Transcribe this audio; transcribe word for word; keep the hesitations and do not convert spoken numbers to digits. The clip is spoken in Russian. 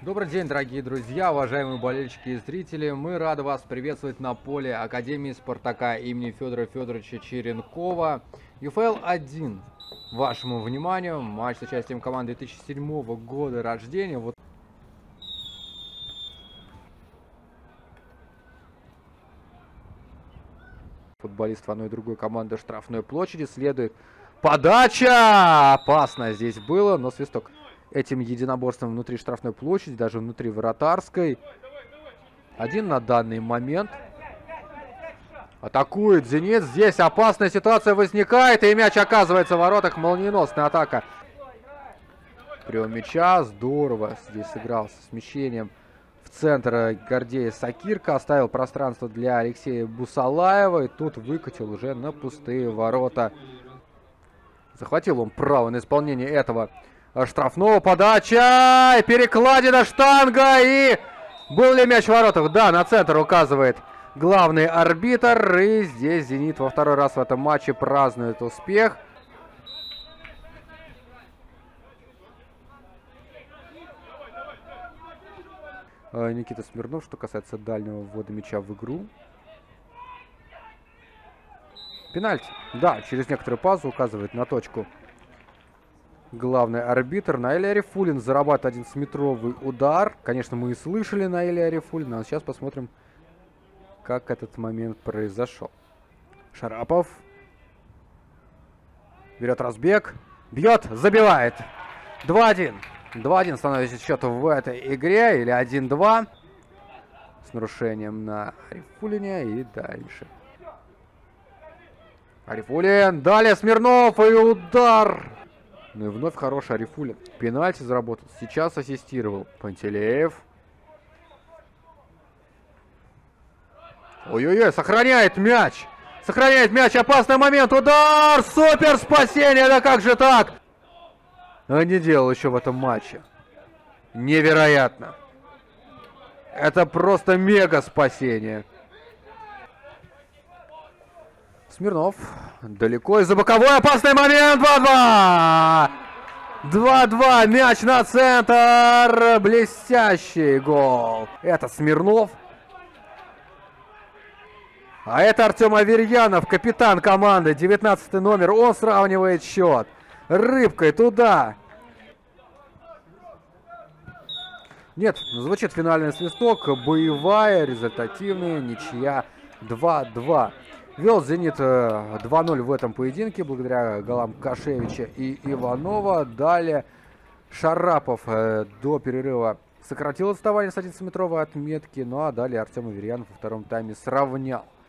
Добрый день, дорогие друзья, уважаемые болельщики и зрители. Мы рады вас приветствовать на поле Академии Спартака имени Федора Федоровича Черенкова. ю эф эл один. Вашему вниманию матч с участием команды две тысячи седьмого года рождения. Вот. Футболистов одной и другой команды штрафной площади следует подача! Опасно здесь было, но свисток. Этим единоборством внутри штрафной площади, даже внутри вратарской. Один на данный момент. Атакует «Зенит». Здесь опасная ситуация возникает, и мяч оказывается в воротах. Молниеносная атака. Прием мяча. Здорово здесь сыграл с смещением в центр Гордея Сакирка. Оставил пространство для Алексея Бусалаева. И тут выкатил уже на пустые ворота. Захватил он право на исполнение этого штрафного. Подача, перекладина, штанга, и был ли мяч в воротах? Да, на центр указывает главный арбитр. И здесь «Зенит» во второй раз в этом матче празднует успех. Никита Смирнов, что касается дальнего ввода мяча в игру. Пенальти. Да, через некоторую паузу указывает на точку главный арбитр. Наиль Арифуллин зарабатывает одиннадцатиметровый удар. Конечно, мы и слышали Наиля Арифуллина. А сейчас посмотрим, как этот момент произошел. Шарапов. Берет разбег. Бьет, забивает. два один. два один становится счет в этой игре. Или один-два. С нарушением на Арифуллине. И дальше. Арифуллин. Далее Смирнов. И удар. Ну и вновь хороший Арифуллин. Пенальти заработал. Сейчас ассистировал Пантелеев. Ой-ой-ой, сохраняет мяч. Сохраняет мяч. Опасный момент. Удар. Супер спасение. Да как же так? А не делал еще в этом матче. Невероятно. Это просто мега спасение. Смирнов. Далеко из-за боковой. Опасный момент. два-два. два-два. Мяч на центр. Блестящий гол. Это Смирнов. А это Артем Аверьянов, капитан команды. девятнадцатый номер. Он сравнивает счет. Рыбкой туда. Нет, звучит финальный свисток. Боевая, результативная ничья. два-два. Вел «Зенит» два ноль в этом поединке благодаря голам Кашевича и Иванова. Далее Шарапов до перерыва сократил отставание с одиннадцатиметровой отметки. Ну а далее Артем Аверьянов во втором тайме сравнял